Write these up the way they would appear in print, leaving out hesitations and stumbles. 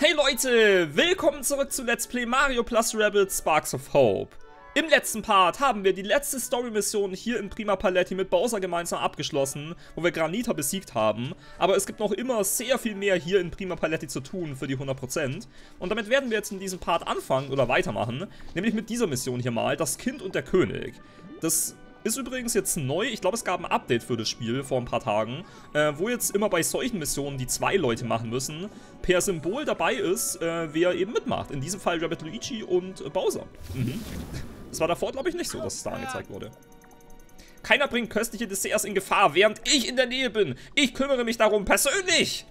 Hey Leute, willkommen zurück zu Let's Play Mario + Rabbids Sparks of Hope. Im letzten Part haben wir die letzte Story-Mission hier in Prima Paletti mit Bowser gemeinsam abgeschlossen, wo wir Granita besiegt haben. Aber es gibt noch immer sehr viel mehr hier in Prima Paletti zu tun für die 100%. Und damit werden wir jetzt in diesem Part anfangen oder weitermachen, nämlich mit dieser Mission hier mal, das Kind und der König. Das ist übrigens jetzt neu, ich glaube es gab ein Update für das Spiel vor ein paar Tagen, wo jetzt immer bei solchen Missionen, die 2 Leute machen müssen, per Symbol dabei ist, wer eben mitmacht. In diesem Fall Rabbid Luigi und Bowser. Das war davor, glaube ich, nicht so, dass es da angezeigt wurde. Keiner bringt köstliche Desserts in Gefahr, während ich in der Nähe bin. Ich kümmere mich darum persönlich.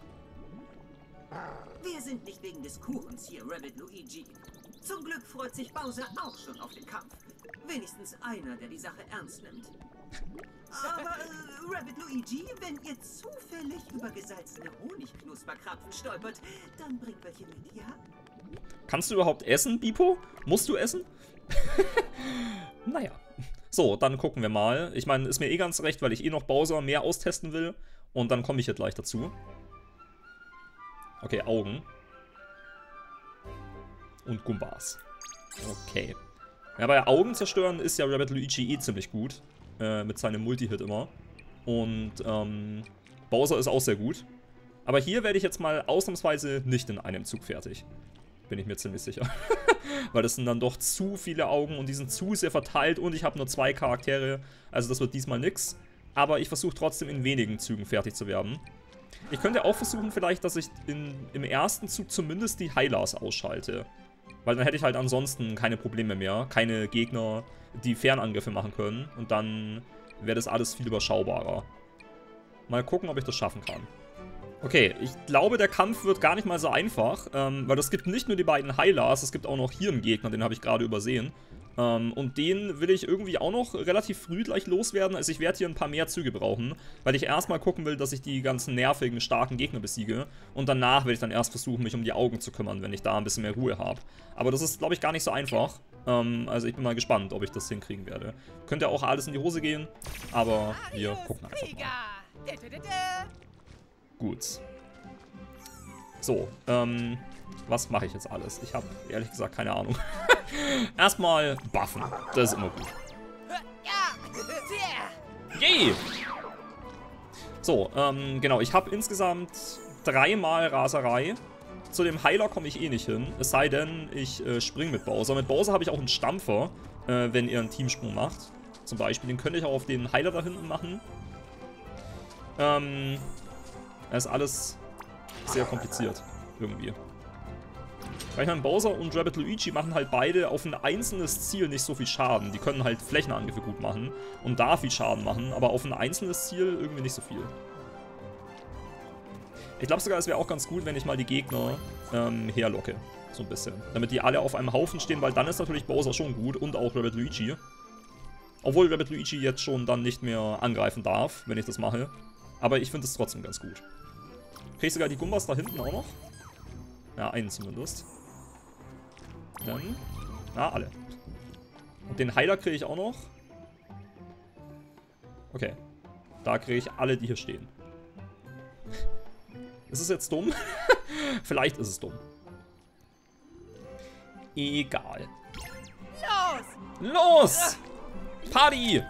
Wir sind nicht wegen des Kuchens hier, Rabbid Luigi. Zum Glück freut sich Bowser auch schon auf den Kampf. Wenigstens einer, der die Sache ernst nimmt. Aber, Rabbid Luigi, wenn ihr zufällig über gesalzene Honigknusperkrapfen stolpert, dann bringt welche mit, ja? Kannst du überhaupt essen, Bipo? Musst du essen? Naja. So, dann gucken wir mal. Ich meine, ist mir eh ganz recht, weil ich eh noch Bowser mehr austesten will. Und dann komme ich hier gleich dazu. Okay, Augen. Und Gumbas. Okay. Ja, bei Augen zerstören ist ja Rabbid Luigi eh ziemlich gut. Mit seinem Multi-Hit immer. Und Bowser ist auch sehr gut. Aber hier werde ich jetzt mal ausnahmsweise nicht in einem Zug fertig. Bin ich mir ziemlich sicher. Weil das sind dann doch zu viele Augen und die sind zu sehr verteilt und ich habe nur 2 Charaktere. Also das wird diesmal nix. Aber ich versuche trotzdem in wenigen Zügen fertig zu werden. Ich könnte auch versuchen vielleicht, dass ich im ersten Zug zumindest die Hylas ausschalte. Weil dann hätte ich halt ansonsten keine Probleme mehr. Keine Gegner, die Fernangriffe machen können. Und dann wäre das alles viel überschaubarer. Mal gucken, ob ich das schaffen kann. Okay, ich glaube, der Kampf wird gar nicht mal so einfach. Weil es gibt nicht nur die beiden Hylas, es gibt auch noch hier einen Gegner, den habe ich gerade übersehen. Und den will ich irgendwie auch noch relativ früh gleich loswerden. Also ich werde hier ein paar mehr Züge brauchen, weil ich erstmal gucken will, dass ich die ganzen nervigen, starken Gegner besiege. Und danach werde ich dann erst versuchen, mich um die Augen zu kümmern, wenn ich da ein bisschen mehr Ruhe habe. Aber das ist, glaube ich, gar nicht so einfach. Also ich bin mal gespannt, ob ich das hinkriegen werde. Könnte auch alles in die Hose gehen, aber wir gucken einfach mal. Gut. So, was mache ich jetzt alles? Ich habe ehrlich gesagt keine Ahnung. Erstmal buffen. Das ist immer gut. Yay! So, genau. Ich habe insgesamt 3 Mal Raserei. Zu dem Heiler komme ich eh nicht hin. Es sei denn, ich springe mit Bowser. Mit Bowser habe ich auch einen Stampfer, wenn er einen Teamsprung macht. Zum Beispiel. Den könnte ich auch auf den Heiler da hinten machen. Das ist alles sehr kompliziert. Irgendwie. Weil ich meine, Bowser und Rabbid Luigi machen halt beide auf ein einzelnes Ziel nicht so viel Schaden. Die können halt Flächenangriffe gut machen und da viel Schaden machen, aber auf ein einzelnes Ziel irgendwie nicht so viel. Ich glaube sogar, es wäre auch ganz gut, wenn ich mal die Gegner herlocke. So ein bisschen. Damit die alle auf einem Haufen stehen, weil dann ist natürlich Bowser schon gut und auch Rabbid Luigi. Obwohl Rabbid Luigi jetzt schon dann nicht mehr angreifen darf, wenn ich das mache. Aber ich finde es trotzdem ganz gut. Kriege ich sogar die Gumbas da hinten auch noch? Ja, einen zumindest. Dann. Na, alle. Und den Heiler kriege ich auch noch. Okay. Da kriege ich alle, die hier stehen. Ist es jetzt dumm? Vielleicht ist es dumm. Egal. Los! Los! Party!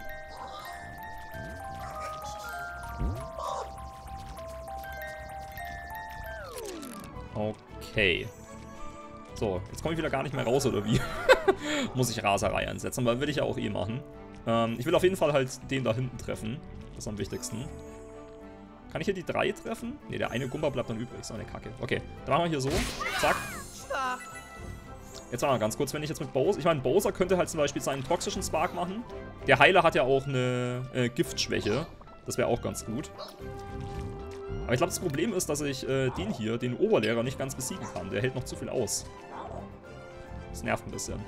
Okay. So, jetzt komme ich wieder gar nicht mehr raus, oder wie? Muss ich Raserei einsetzen, aber will ich ja auch eh machen. Ich will auf jeden Fall halt den da hinten treffen. Das ist am wichtigsten. Kann ich hier die 3 treffen? Ne, der eine Gumba bleibt dann übrig. So eine Kacke. Okay, dann machen wir hier so. Zack. Jetzt mal ganz kurz, wenn ich jetzt mit Bowser... Ich meine, Bowser könnte halt zum Beispiel seinen toxischen Spark machen. Der Heiler hat ja auch eine Giftschwäche. Das wäre auch ganz gut. Aber ich glaube, das Problem ist, dass ich den hier, den Oberlehrer, nicht ganz besiegen kann. Der hält noch zu viel aus. Das nervt ein bisschen.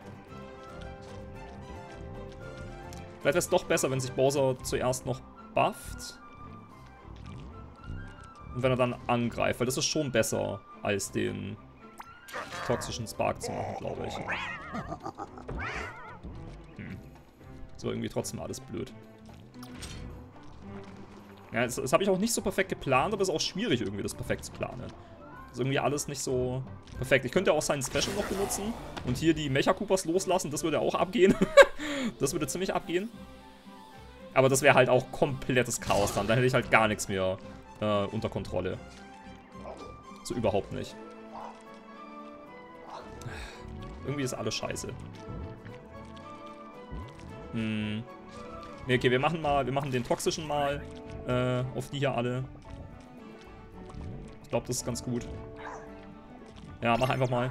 Vielleicht wäre es doch besser, wenn sich Bowser zuerst noch bufft. Und wenn er dann angreift, weil das ist schon besser, als den toxischen Spark zu machen, glaube ich. So, irgendwie trotzdem alles blöd. Ja, das habe ich auch nicht so perfekt geplant, aber es ist auch schwierig, irgendwie das perfekt zu planen. Ist irgendwie alles nicht so perfekt. Ich könnte auch seinen Special noch benutzen und hier die Mecha-Koopas loslassen. Das würde auch abgehen. Das würde ziemlich abgehen. Aber das wäre halt auch komplettes Chaos dann. Dann hätte ich halt gar nichts mehr unter Kontrolle. So überhaupt nicht. Irgendwie ist alles scheiße. Ne, okay, wir machen den toxischen mal auf die hier alle. Ich glaube, das ist ganz gut. Ja, mach einfach mal.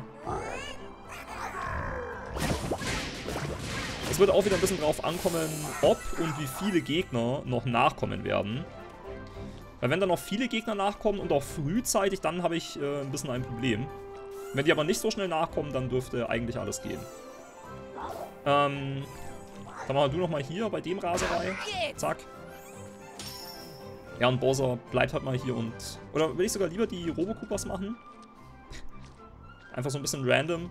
Es wird auch wieder ein bisschen drauf ankommen, ob und wie viele Gegner noch nachkommen werden. Weil wenn da noch viele Gegner nachkommen und auch frühzeitig, dann habe ich ein bisschen ein Problem. Wenn die aber nicht so schnell nachkommen, dann dürfte eigentlich alles gehen. Dann mach du nochmal hier bei dem Raserei. Zack. Ja, und Bowser bleibt halt mal hier und... Oder will ich sogar lieber die Robo-Koopas machen? Einfach so ein bisschen random.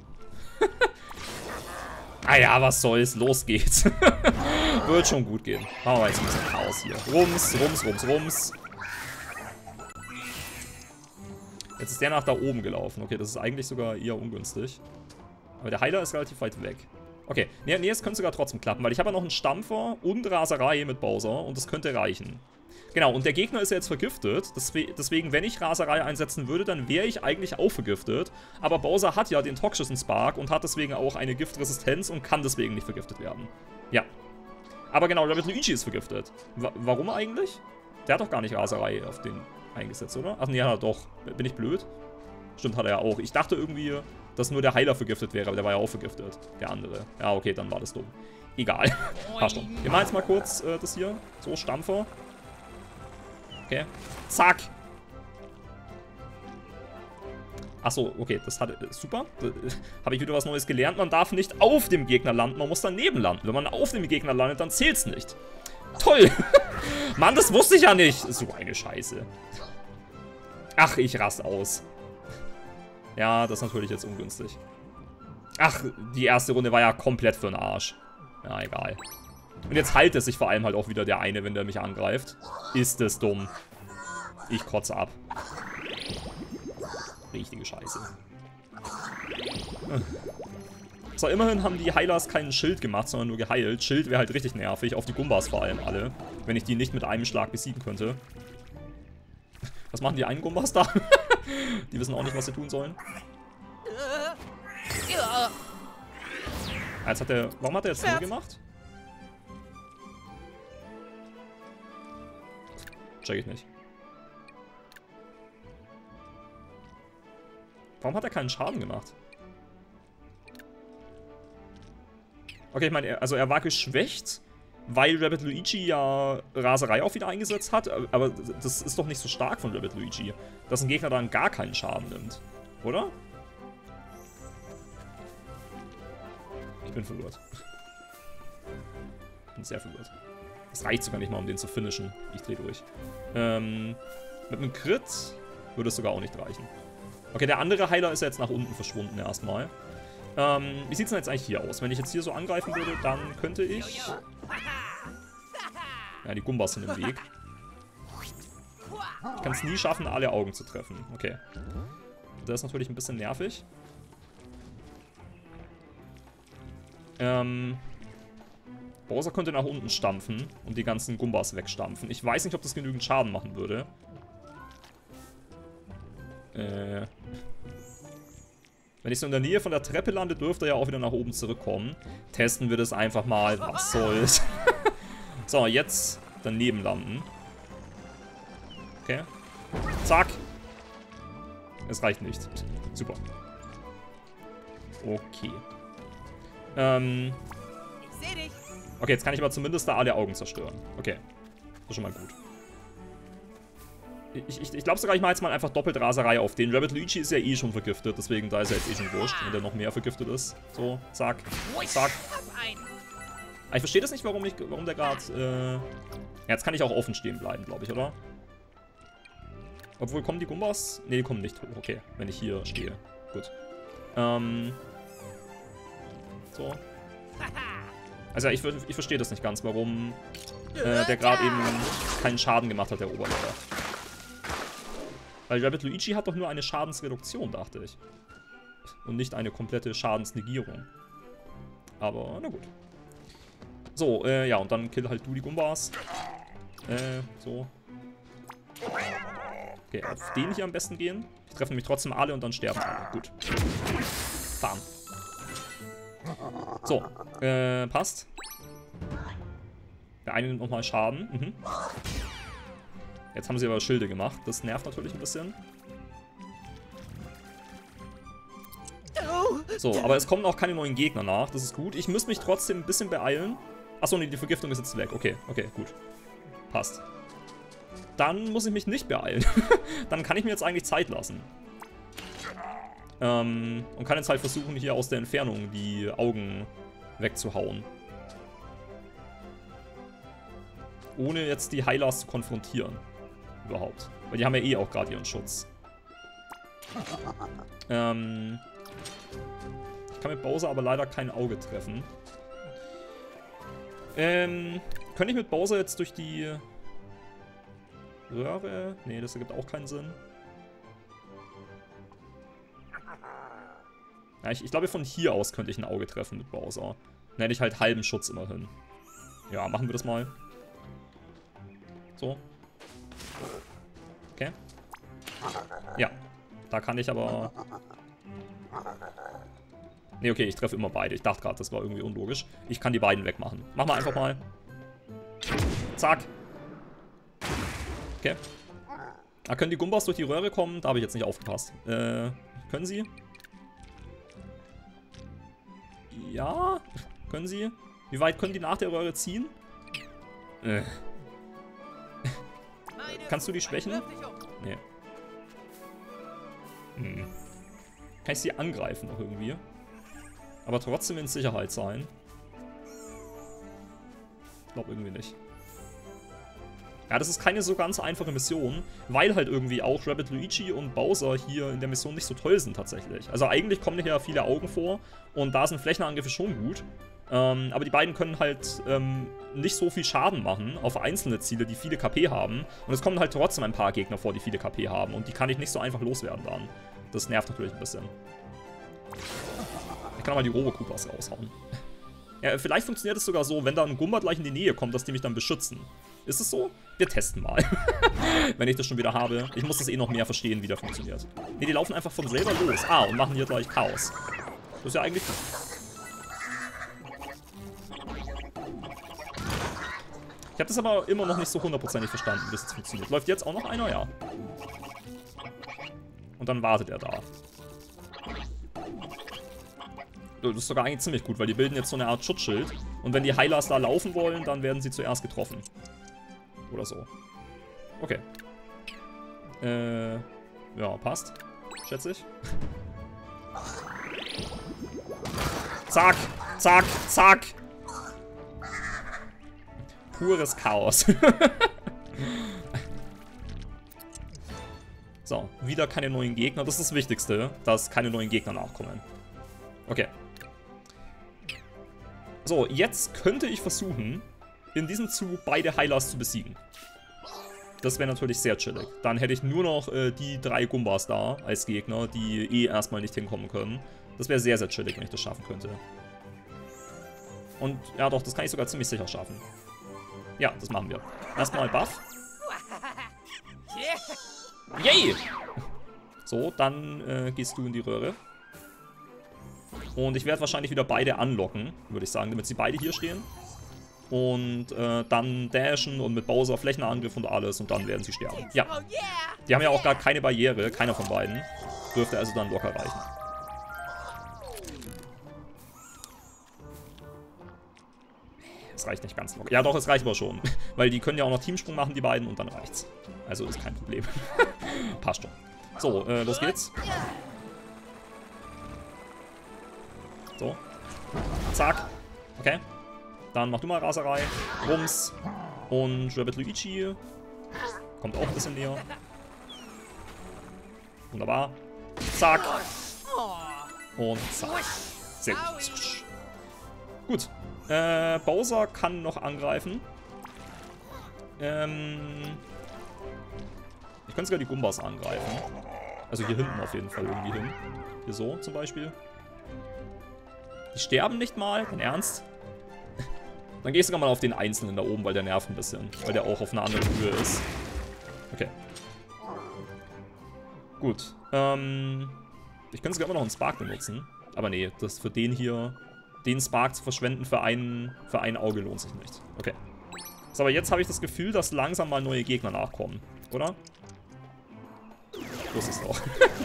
Ah ja, was soll's. Los geht's. Wird schon gut gehen. Machen wir jetzt ein bisschen Chaos hier. Rums, rums, rums, rums. Jetzt ist der nach da oben gelaufen. Okay, das ist eigentlich sogar eher ungünstig. Aber der Heiler ist relativ weit weg. Okay, nee, es könnte sogar trotzdem klappen, weil ich habe ja noch einen Stampfer und Raserei mit Bowser und das könnte reichen. Genau, und der Gegner ist ja jetzt vergiftet, deswegen, wenn ich Raserei einsetzen würde, dann wäre ich eigentlich auch vergiftet. Aber Bowser hat ja den toxischen Spark und hat deswegen auch eine Giftresistenz und kann deswegen nicht vergiftet werden. Ja. Aber genau, Rabbid Luigi ist vergiftet. Warum eigentlich? Der hat doch gar nicht Raserei auf den eingesetzt, oder? Ach nee, ja doch. Bin ich blöd? Stimmt, hat er ja auch. Ich dachte irgendwie, dass nur der Heiler vergiftet wäre, aber der war ja auch vergiftet. Der andere. Ja, okay, dann war das dumm. Egal. Passt schon. Wir machen jetzt mal kurz das hier. So, Stampfer. Okay. Zack. Achso, okay, das hat... super. Habe ich wieder was Neues gelernt. Man darf nicht auf dem Gegner landen, man muss daneben landen. Wenn man auf dem Gegner landet, dann zählt's nicht. Toll. Mann, das wusste ich ja nicht. So eine Scheiße. Ach, ich raste aus. Ja, das ist natürlich jetzt ungünstig. Ach, die erste Runde war ja komplett für den Arsch. Ja, egal. Und jetzt heilt es sich vor allem halt auch wieder der eine, wenn der mich angreift. Ist es dumm. Ich kotze ab. Richtige Scheiße. So, immerhin haben die Heilers keinen Schild gemacht, sondern nur geheilt. Schild wäre halt richtig nervig, auf die Gumbas vor allem alle. Wenn ich die nicht mit einem Schlag besiegen könnte. Was machen die einen Gumbas da? Die wissen auch nicht, was sie tun sollen. Jetzt hat der... Warum hat er jetzt nur gemacht? Check ich nicht. Warum hat er keinen Schaden gemacht? Okay, ich meine, er war geschwächt, weil Rabbid Luigi ja Raserei auch wieder eingesetzt hat. Aber das ist doch nicht so stark von Rabbid Luigi, dass ein Gegner dann gar keinen Schaden nimmt. Oder? Ich bin verwirrt. Ich bin sehr verwirrt. Das reicht sogar nicht mal, um den zu finishen. Ich drehe durch. Mit einem Crit würde es sogar auch nicht reichen. Okay, der andere Heiler ist ja jetzt nach unten verschwunden erstmal. Wie sieht es denn jetzt eigentlich hier aus? Wenn ich jetzt hier so angreifen würde, dann könnte ich... Ja, die Gumbas sind im Weg. Ich kann es nie schaffen, alle Augen zu treffen. Okay. Das ist natürlich ein bisschen nervig. Bowser könnte nach unten stampfen und die ganzen Gumbas wegstampfen. Ich weiß nicht, ob das genügend Schaden machen würde. Wenn ich so in der Nähe von der Treppe lande, dürfte er ja auch wieder nach oben zurückkommen. Testen wir das einfach mal. Was soll's. So, jetzt daneben landen. Okay. Zack. Es reicht nicht. Super. Okay. Ich seh dich. Okay, jetzt kann ich aber zumindest da alle Augen zerstören. Okay. Das ist schon mal gut. Ich glaube sogar, ich mache jetzt mal einfach doppelt Raserei auf den. Rabbid Luigi ist ja eh schon vergiftet, deswegen da ist er jetzt eh schon wurscht, wenn der noch mehr vergiftet ist. So, zack, zack. Aber ich verstehe das nicht, warum der gerade... Ja, jetzt kann ich auch offen stehen bleiben, glaube ich, oder? Obwohl, kommen die Gumbas? Ne, die kommen nicht hoch. Okay, wenn ich hier stehe. Gut. So. Also ja, ich verstehe das nicht ganz, warum der gerade eben keinen Schaden gemacht hat, der Oberlehrer. Weil Rabbid Luigi hat doch nur eine Schadensreduktion, dachte ich. Und nicht eine komplette Schadensnegierung. Aber, na gut. So, ja, und dann kill halt du die Gumbas. So. Okay, auf den hier am besten gehen. Ich treffe nämlich trotzdem alle und dann sterben alle. Gut. Bam. So, passt. Der eine nimmt nochmal Schaden. Mhm. Jetzt haben sie aber Schilde gemacht. Das nervt natürlich ein bisschen. So, aber es kommen auch keine neuen Gegner nach. Das ist gut. Ich muss mich trotzdem ein bisschen beeilen. Achso, nee, die Vergiftung ist jetzt weg. Okay, okay, gut. Passt. Dann muss ich mich nicht beeilen. Dann kann ich mir jetzt eigentlich Zeit lassen. Und kann jetzt halt versuchen, hier aus der Entfernung die Augen wegzuhauen. Ohne jetzt die Heilers zu konfrontieren. Überhaupt. Weil die haben ja eh auch gerade ihren Schutz. Ich kann mit Bowser aber leider kein Auge treffen. Könnte ich mit Bowser jetzt durch die Röhre? Nee, das ergibt auch keinen Sinn. Ja, ich glaube, von hier aus könnte ich ein Auge treffen mit Bowser. Dann hätte ich halt halben Schutz immerhin. Ja, machen wir das mal. So. Okay. Ja. Da kann ich aber... Nee, okay, ich treffe immer beide. Ich dachte gerade, das war irgendwie unlogisch. Ich kann die beiden wegmachen. Machen wir einfach mal. Zack. Okay. Da können die Gumbas durch die Röhre kommen. Da habe ich jetzt nicht aufgepasst. Können sie? Ja. Können sie? Wie weit können die nach der Röhre ziehen? Kannst du die schwächen? Nee. Kann ich sie angreifen noch irgendwie? Aber trotzdem in Sicherheit sein? Ich glaube irgendwie nicht. Ja, das ist keine so ganz einfache Mission, weil halt irgendwie auch Rabbid Luigi und Bowser hier in der Mission nicht so toll sind tatsächlich. Also eigentlich kommen hier viele Augen vor und da sind Flächenangriffe schon gut. Aber die beiden können halt nicht so viel Schaden machen auf einzelne Ziele, die viele KP haben. Und es kommen halt trotzdem ein paar Gegner vor, die viele KP haben. Und die kann ich nicht so einfach loswerden dann. Das nervt natürlich ein bisschen. Ich kann auch mal die Robo-Koopas raushauen. Ja, vielleicht funktioniert es sogar so, wenn da ein Gumba gleich in die Nähe kommt, dass die mich dann beschützen. Ist es so? Wir testen mal. Wenn ich das schon wieder habe. Ich muss das eh noch mehr verstehen, wie das funktioniert. Ne, die laufen einfach von selber los. Ah, und machen hier gleich Chaos. Das ist ja eigentlich gut. Ich habe das aber immer noch nicht so hundertprozentig verstanden, wie das jetzt funktioniert. Läuft jetzt auch noch einer? Ja. Und dann wartet er da. Das ist sogar eigentlich ziemlich gut, weil die bilden jetzt so eine Art Schutzschild. Und wenn die Heilers da laufen wollen, dann werden sie zuerst getroffen. Oder so. Okay. Ja, passt. Schätze ich. Zack, zack, zack. Pures Chaos. So, wieder keine neuen Gegner. Das ist das Wichtigste, dass keine neuen Gegner nachkommen. Okay. So, jetzt könnte ich versuchen, in diesem Zug beide Heilers zu besiegen. Das wäre natürlich sehr chillig. Dann hätte ich nur noch die 3 Gumbas da als Gegner, die eh erstmal nicht hinkommen können. Das wäre sehr, sehr chillig, wenn ich das schaffen könnte. Und ja doch, das kann ich sogar ziemlich sicher schaffen. Ja, das machen wir. Erstmal Buff. Yay! So, dann gehst du in die Röhre. Und ich werde wahrscheinlich wieder beide anlocken, würde ich sagen, damit sie beide hier stehen. Und dann dashen und mit Bowser Flächenangriff und alles und dann werden sie sterben. Ja. Die haben ja auch gar keine Barriere, keiner von beiden. Dürfte also dann locker reichen. Es reicht nicht ganz locker. Ja doch, es reicht aber schon. Weil die können ja auch noch Teamsprung machen, die beiden, und dann reicht's. Also ist kein Problem. Passt schon. So, los geht's. So. Zack. Okay. Dann mach du mal Raserei. Rums. Und Rabbid Luigi kommt auch ein bisschen näher. Wunderbar. Zack. Und zack. Sehr gut. Gut. Bowser kann noch angreifen. Ich könnte sogar die Gumbas angreifen. Also hier hinten auf jeden Fall irgendwie hin. Hier so zum Beispiel. Die sterben nicht mal? Dein Ernst? Dann gehst du sogar mal auf den Einzelnen da oben, weil der nervt ein bisschen. Weil der auch auf einer anderen Höhe ist. Okay. Gut. Ich könnte sogar immer noch einen Spark benutzen. Aber nee, das für den hier... Den Spark zu verschwenden für ein Auge lohnt sich nicht. Okay. So, aber jetzt habe ich das Gefühl, dass langsam mal neue Gegner nachkommen. Oder? So ist es auch.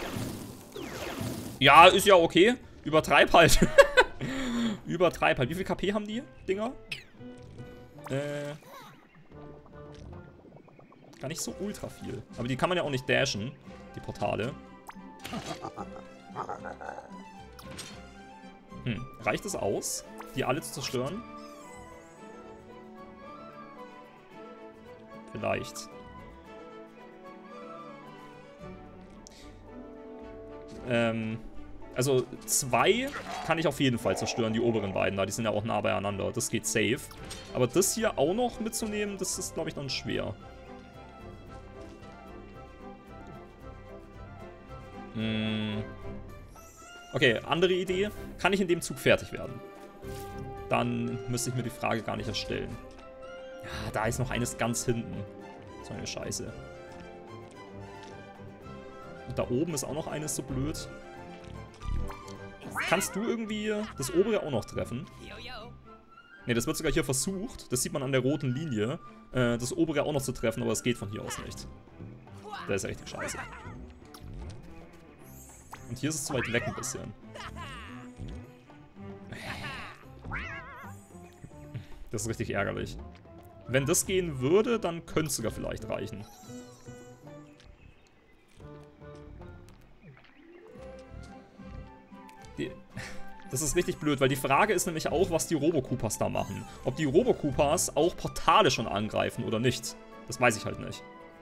Ja, ist ja okay. Übertreib halt. Übertreib halt. Wie viel KP haben die Dinger? Gar nicht so ultra viel. Aber die kann man ja auch nicht dashen. Die Portale. Reicht es aus, die alle zu zerstören? Vielleicht. Also 2 kann ich auf jeden Fall zerstören, die oberen beiden da. Die sind ja auch nah beieinander. Das geht safe. Aber das hier auch noch mitzunehmen, das ist, glaube ich, dann schwer. Okay, andere Idee. Kann ich in dem Zug fertig werden? Dann müsste ich mir die Frage gar nicht erstellen. Ja, da ist noch eines ganz hinten. So eine Scheiße. Und da oben ist auch noch eines so blöd. Kannst du irgendwie das obere auch noch treffen? Ne, das wird sogar hier versucht. Das sieht man an der roten Linie. Das obere auch noch zu treffen, aber es geht von hier aus nicht. Das ist richtig scheiße. Und hier ist es zu weit weg ein bisschen. Das ist richtig ärgerlich. Wenn das gehen würde, dann könnte es sogar vielleicht reichen. Das ist richtig blöd, weil die Frage ist nämlich auch, was die Robo-Koopas da machen. Ob die Robo-Koopas auch Portale schon angreifen oder nicht. Das weiß ich halt nicht.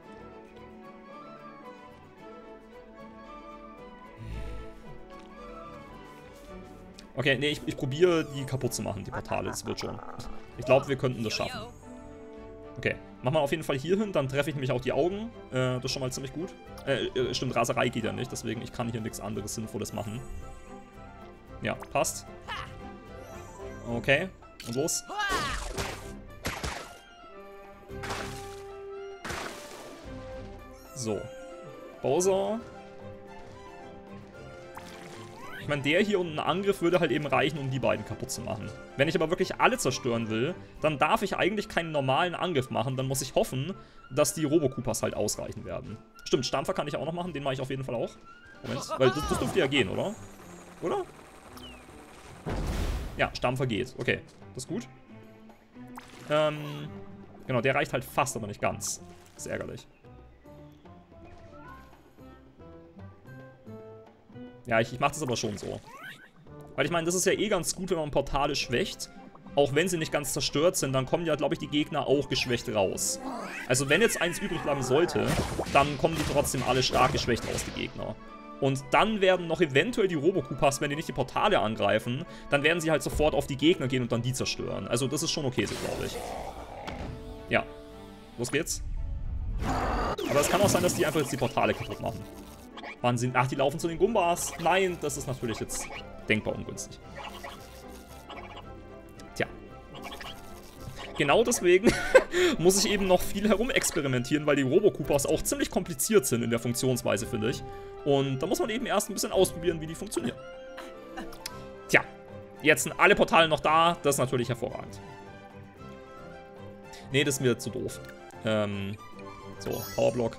Okay, nee, ich probiere die kaputt zu machen, die Portale, das wird schon. Ich glaube, wir könnten das schaffen. Okay, machen wir auf jeden Fall hier hin, dann treffe ich nämlich auch die Augen. Das ist schon mal ziemlich gut. Stimmt, Raserei geht ja nicht, deswegen ich kann hier nichts anderes Sinnvolles machen. Ja, passt. Okay, und los. So. Bowser. Ich meine, der hier und ein Angriff würde halt eben reichen, um die beiden kaputt zu machen. Wenn ich aber wirklich alle zerstören will, dann darf ich eigentlich keinen normalen Angriff machen. Dann muss ich hoffen, dass die Robo-Koopas halt ausreichen werden. Stimmt, Stampfer kann ich auch noch machen. Den mache ich auf jeden Fall auch. Moment, weil das dürfte ja gehen, oder? Oder? Ja, Stampfer geht. Okay, das ist gut. Genau, der reicht halt fast, aber nicht ganz. Das ist ärgerlich. Ja, ich mache das aber schon so. Weil ich meine, das ist ja eh ganz gut, wenn man Portale schwächt. Auch wenn sie nicht ganz zerstört sind, dann kommen ja, glaube ich, die Gegner auch geschwächt raus. Also wenn jetzt eins übrig bleiben sollte, dann kommen die trotzdem alle stark geschwächt raus, die Gegner. Und dann werden noch eventuell die Robo-Koopas, wenn die nicht die Portale angreifen, dann werden sie halt sofort auf die Gegner gehen und dann die zerstören. Also das ist schon okay so, glaube ich. Ja, los geht's. Aber es kann auch sein, dass die einfach jetzt die Portale kaputt machen. Wahnsinn. Ach, die laufen zu den Gumbas. Nein, das ist natürlich jetzt denkbar ungünstig. Tja. Genau deswegen muss ich eben noch viel herumexperimentieren, weil die Robo-Koopas auch ziemlich kompliziert sind in der Funktionsweise, finde ich. Und da muss man eben erst ein bisschen ausprobieren, wie die funktionieren. Tja. Jetzt sind alle Portale noch da. Das ist natürlich hervorragend. Nee, das ist mir zu doof. So, Powerblock.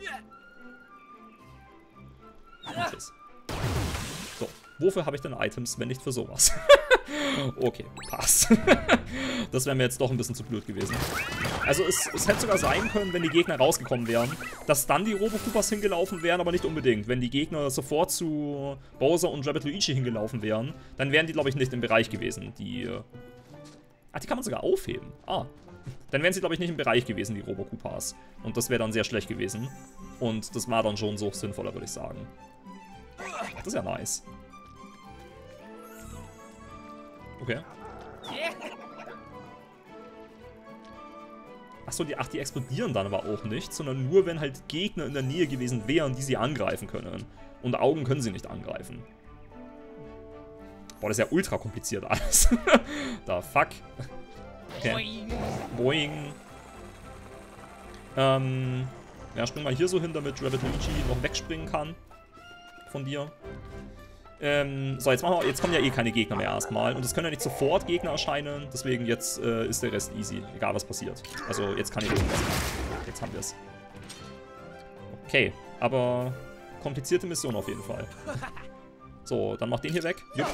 Tschüss. So, wofür habe ich denn Items, wenn nicht für sowas? Okay, passt. Das wäre mir jetzt doch ein bisschen zu blöd gewesen. Also es hätte sogar sein können, wenn die Gegner rausgekommen wären, dass dann die Robo-Koopas hingelaufen wären, aber nicht unbedingt. Wenn die Gegner sofort zu Bowser und Rabbid Luigi hingelaufen wären, dann wären die, glaube ich, nicht im Bereich gewesen. Die kann man sogar aufheben. Ah. Dann wären sie, glaube ich, nicht im Bereich gewesen, die Robo-Koopas. Und das wäre dann sehr schlecht gewesen. Und das war dann schon so sinnvoller, würde ich sagen. Das ist ja nice. Okay. Achso, die explodieren dann aber auch nicht, sondern nur, wenn halt Gegner in der Nähe gewesen wären, die sie angreifen können. Und Augen können sie nicht angreifen. Boah, das ist ja ultra kompliziert alles. Da, fuck. Okay. Boing. Ja, spring mal hier so hin, damit Rabbid Luigi noch wegspringen kann. Von dir. So, jetzt kommen ja eh keine Gegner mehr erstmal. Und es können ja nicht sofort Gegner erscheinen. Deswegen jetzt ist der Rest easy. Egal, was passiert. Also, jetzt kann ich das machen. Jetzt haben wir es. Okay, aber komplizierte Mission auf jeden Fall. So, dann mach den hier weg. Jupp.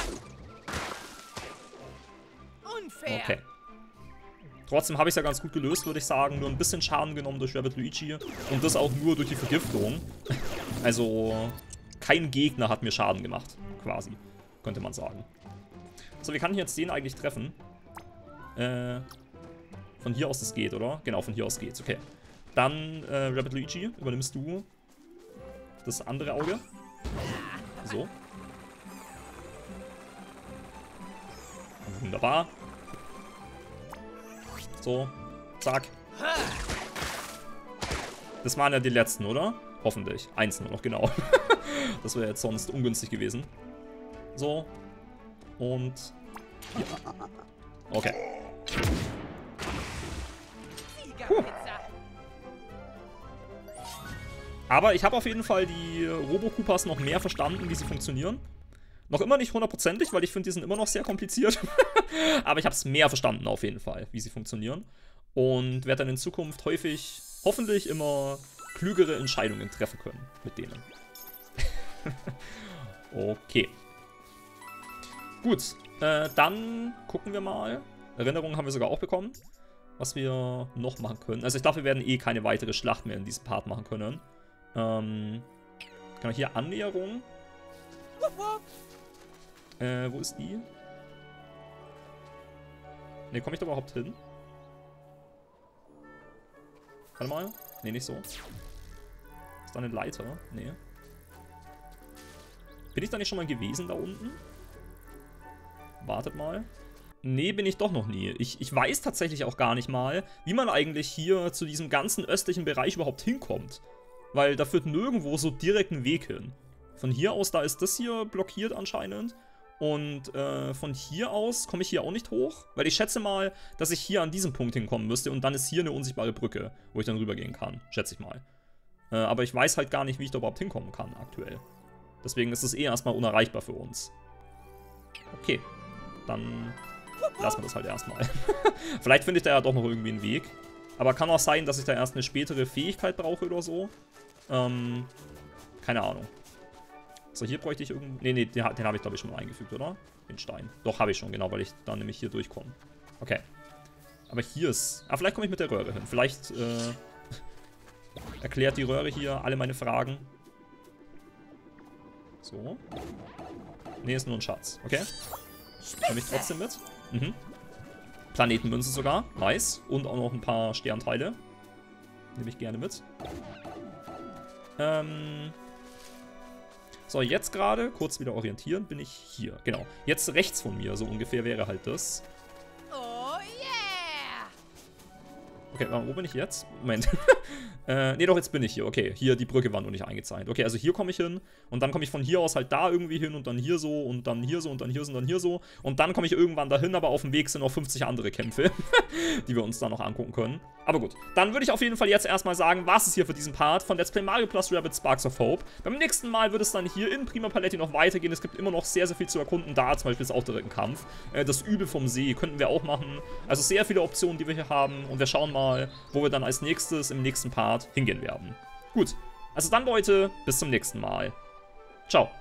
Okay. Trotzdem habe ich es ja ganz gut gelöst, würde ich sagen. Nur ein bisschen Schaden genommen durch Rabbid Luigi. Und das auch nur durch die Vergiftung. Also, kein Gegner hat mir Schaden gemacht. Quasi. Könnte man sagen. So, wie kann ich jetzt den eigentlich treffen? Von hier aus das geht, oder? Genau, von hier aus geht's. Okay. Dann, Rabbid Luigi, übernimmst du das andere Auge. So. Wunderbar. So, zack. Das waren ja die letzten, oder? Hoffentlich. Eins nur noch, genau. Das wäre jetzt sonst ungünstig gewesen. So. Und hier. Okay. Aber ich habe auf jeden Fall die Robo-Koopas noch mehr verstanden, wie sie funktionieren. Noch immer nicht hundertprozentig, weil ich finde, die sind immer noch sehr kompliziert. Aber ich habe es mehr verstanden auf jeden Fall, wie sie funktionieren. Und werde dann in Zukunft häufig, hoffentlich immer klügere Entscheidungen treffen können mit denen. Okay. Gut, dann gucken wir mal. Erinnerungen haben wir sogar auch bekommen, was wir noch machen können. Also ich glaube, wir werden eh keine weitere Schlacht mehr in diesem Part machen können. Kann man hier Annäherung? Wo ist die? Ne, komme ich da überhaupt hin? Warte mal. Ne, nicht so. Ist da eine Leiter? Ne. Bin ich da nicht schon mal gewesen da unten? Wartet mal. Ne, bin ich doch noch nie. Ich weiß tatsächlich auch gar nicht mal, wie man eigentlich hier zu diesem ganzen östlichen Bereich überhaupt hinkommt. Weil da führt nirgendwo so direkt ein Weg hin. Von hier aus, da ist das hier blockiert anscheinend. Und von hier aus komme ich hier auch nicht hoch. Weil ich schätze mal, dass ich hier an diesem Punkt hinkommen müsste. Und dann ist hier eine unsichtbare Brücke, wo ich dann rübergehen kann. Schätze ich mal. Aber ich weiß halt gar nicht, wie ich da überhaupt hinkommen kann aktuell. Deswegen ist es eh erstmal unerreichbar für uns. Okay. Dann lassen wir das halt erstmal. Vielleicht finde ich da ja doch noch irgendwie einen Weg. Aber kann auch sein, dass ich da erst eine spätere Fähigkeit brauche oder so. Keine Ahnung. So, hier bräuchte ich irgendwie... Ne, den habe ich, glaube ich, schon mal eingefügt, oder? Den Stein. Doch, habe ich schon, genau, weil ich dann nämlich hier durchkomme. Okay. Aber hier ist... Ah, vielleicht komme ich mit der Röhre hin. Vielleicht erklärt die Röhre hier alle meine Fragen. So. Ne, ist nur ein Schatz. Okay. Komme ich trotzdem mit. Mhm. Planetenmünze sogar. Nice. Und auch noch ein paar Sternteile. Nehme ich gerne mit. So, jetzt gerade, kurz wieder orientieren, bin ich hier. Genau. Jetzt rechts von mir, so ungefähr wäre halt das. Oh yeah! Okay, wo bin ich jetzt? Moment. Ne, doch, jetzt bin ich hier. Okay, hier, die Brücke war noch nicht eingezeichnet. Okay, also hier komme ich hin. Und dann komme ich von hier aus halt da irgendwie hin und dann hier so und dann hier so und dann hier so und dann hier so. Und dann komme ich irgendwann dahin, aber auf dem Weg sind noch 50 andere Kämpfe, die wir uns da noch angucken können. Aber gut, dann würde ich auf jeden Fall jetzt erstmal sagen, was ist hier für diesen Part von Let's Play Mario Plus Rabbids Sparks of Hope. Beim nächsten Mal wird es dann hier in Prima Paletti noch weitergehen. Es gibt immer noch sehr, sehr viel zu erkunden. Da zum Beispiel ist auch direkt ein Kampf. Das Übel vom See könnten wir auch machen. Also sehr viele Optionen, die wir hier haben. Und wir schauen mal, wo wir dann als nächstes im nächsten Part hingehen werden. Gut, also dann Leute, bis zum nächsten Mal. Ciao.